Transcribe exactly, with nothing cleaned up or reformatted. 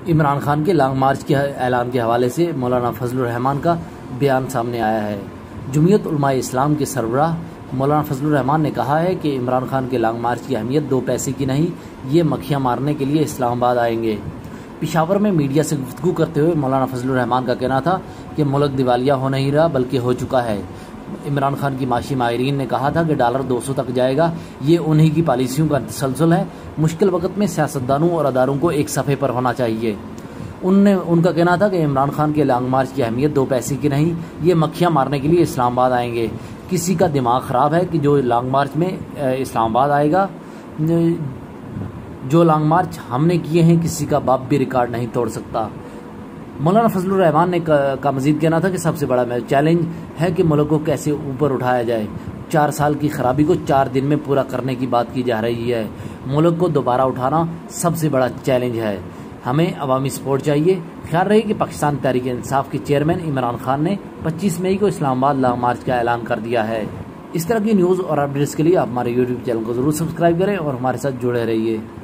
عمران خان کے long march کے اعلان کے حوالے سے مولانا فضل الرحمان کا بیان سامنے آیا ہے۔ جمعیت علماء اسلام کے سربراہ مولانا فضل الرحمان نے کہا ہے کہ عمران خان کے لانگ مارچ کی اہمیت دو پیسے کی نہیں، یہ مکھیاں مارنے کے لیے اسلام آباد آئیں گے۔ پشاور میں میڈیا سے گفتگو کرتے ہوئے مولانا فضل الرحمان کا کہنا تھا کہ ملک دیوالیہ ہو نہیں رہا بلکہ ہو چکا ہے۔ عمران خان کی معاشی ماہرین نے کہا تھا کہ ڈالر دو سو تک جائے گا، یہ انہی کی پالیسیوں کا تسلسل ہے۔ مشکل وقت میں سیاستدانوں اور اداروں کو ایک صفحے پر ہونا چاہیے۔ ان نے ان کا کہنا تھا کہ عمران خان کے لانگ مارچ کی اہمیت دو پیسے کی نہیں، یہ مکھیاں مارنے کے لیے اسلام آباد آئیں گے۔ کسی کا دماغ خراب ہے کہ جو لانگ مارچ میں اسلام آباد آئے گا، جو لانگ مارچ ہم نے کیے ہیں کسی کا باپ بھی ریکارڈ نہیں توڑ سکتا۔ مولانا فضل الرحمان نے کا مزید کہنا تھا کہ سب سے بڑا چیلنج ہے کہ ملک کو کیسے اوپر اٹھایا جائے۔ چار سال کی خرابی کو چار دن میں پورا کرنے کی بات کی جا رہی ہے۔ ملک کو دوبارہ اٹھانا سب سے بڑا چیلنج ہے، ہمیں عوامی سپورٹ چاہیے۔ خیال رہے کہ پاکستان تحریک انصاف کے چیئرمین عمران خان نے پچیس مئی کو اسلام آباد لانگ مارچ کا اعلان کر دیا ہے۔ اس طرح کی نیوز اور اپڈیٹس کے لیے آپ ہمارے یوٹیوب چینل کو ضرور سبسکرائب کریں اور ہمارے ساتھ جڑے رہیے۔